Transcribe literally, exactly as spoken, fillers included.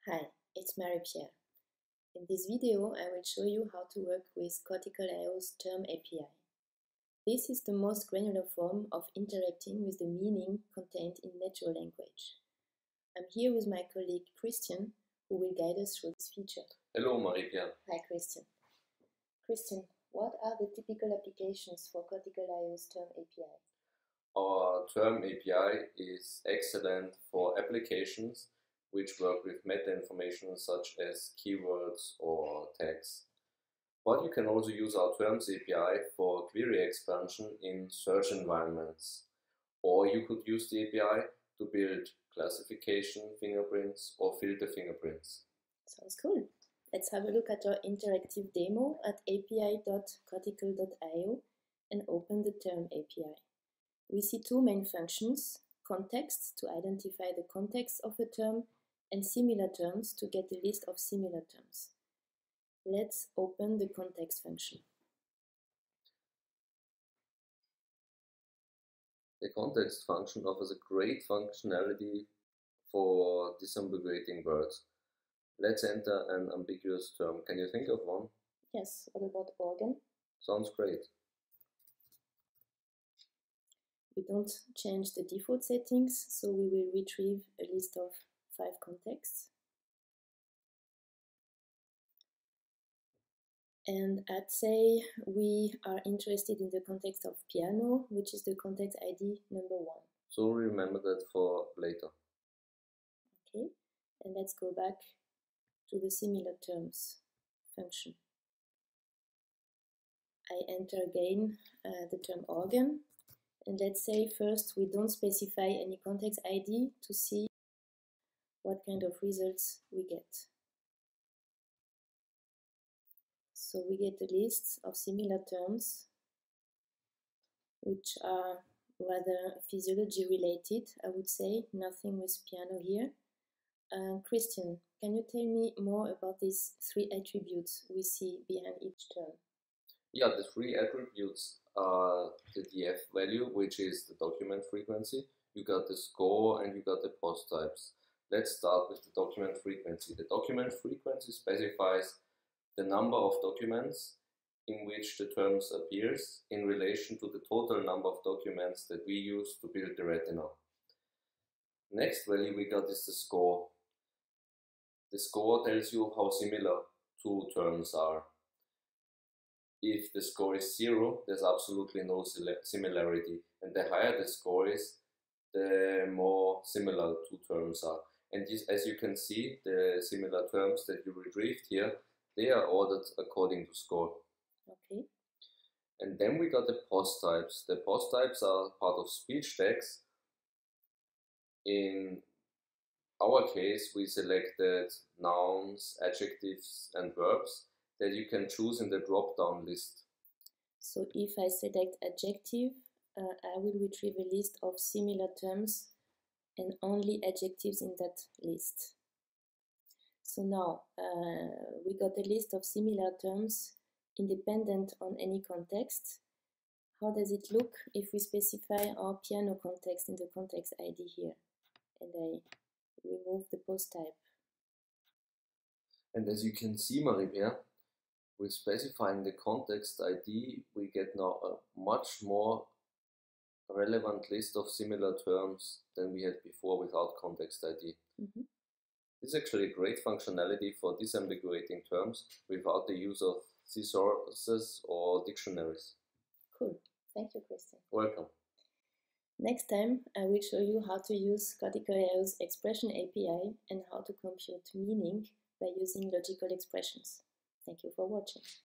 Hi, it's Marie-Pierre. In this video, I will show you how to work with cortical dot i o's term A P I. This is the most granular form of interacting with the meaning contained in natural language. I'm here with my colleague Christian, who will guide us through this feature. Hello, Marie-Pierre. Hi, Christian. Christian, what are the typical applications for cortical dot i o's term A P I? Our term A P I is excellent for applications which work with meta information such as keywords or tags. But you can also use our terms A P I for query expansion in search environments. Or you could use the A P I to build classification fingerprints or filter fingerprints. Sounds cool. Let's have a look at our interactive demo at A P I dot cortical dot i o and open the term A P I. We see two main functions: context to identify the context of a term, and similar terms to get a list of similar terms. Let's open the context function. The context function offers a great functionality for disambiguating words. Let's enter an ambiguous term. Can you think of one? Yes, what about organ? Sounds great. We don't change the default settings, so we will retrieve a list of five contexts. And I'd say we are interested in the context of piano, which is the context I D number one. So remember that for later. Okay, and let's go back to the similar terms function. I enter again uh, the term organ, and let's say first we don't specify any context I D to see what kind of results we get. So we get a list of similar terms which are rather physiology related, I would say, nothing with piano here. Uh, Christian, can you tell me more about these three attributes we see behind each term? Yeah, the three attributes are the D F value, which is the document frequency. You got the score and you got the post types. Let's start with the document frequency. The document frequency specifies the number of documents in which the terms appears in relation to the total number of documents that we use to build the Retina. Next value we got is the score. The score tells you how similar two terms are. If the score is zero, there's absolutely no similarity, and the higher the score is, the more similar two terms are. And this, as you can see, the similar terms that you retrieved here, they are ordered according to score. Okay. And then we got the post types. The post types are part of speech tags. In our case, we selected nouns, adjectives, and verbs that you can choose in the drop-down list. So if I select adjective, uh, I will retrieve a list of similar terms and only adjectives in that list. So now uh, we got a list of similar terms independent on any context. How does it look if we specify our piano context in the context I D here? And I remove the post type. And as you can see, Marie-Pierre, with specifying the context I D, we get now a much more relevant list of similar terms than we had before without context I D. Mm-hmm. This is actually a great functionality for disambiguating terms without the use of thesauruses or dictionaries. Cool. Thank you, Christian. Welcome. Next time, I will show you how to use cortical dot i o's expression A P I and how to compute meaning by using logical expressions. Thank you for watching.